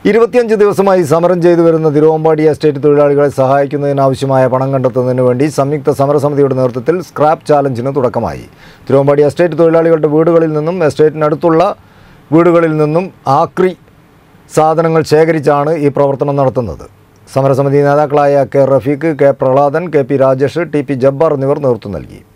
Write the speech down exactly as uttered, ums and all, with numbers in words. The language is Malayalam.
ഇരുപത്തിയഞ്ച് ദിവസമായി സമരം ചെയ്തു വരുന്ന തിരുവമ്പാടി എസ്റ്റേറ്റ് തൊഴിലാളികളെ സഹായിക്കുന്നതിനാവശ്യമായ പണം കണ്ടെത്തുന്നതിന് വേണ്ടി സംയുക്ത സമരസമിതിയുടെ നേതൃത്വത്തിൽ സ്ക്രാപ്പ് ചാലഞ്ചിന് തുടക്കമായി. തിരുവമ്പാടി എസ്റ്റേറ്റ് തൊഴിലാളികളുടെ വീടുകളിൽ നിന്നും എസ്റ്റേറ്റിനടുത്തുള്ള വീടുകളിൽ നിന്നും ആക്രി സാധനങ്ങൾ ശേഖരിച്ചാണ് ഈ പ്രവർത്തനം നടത്തുന്നത്. സമരസമിതി നേതാക്കളായ K Rafeeq, K Prahladan, K P Rajesh, T P Jabbar എന്നിവർ നേതൃത്വം നൽകി.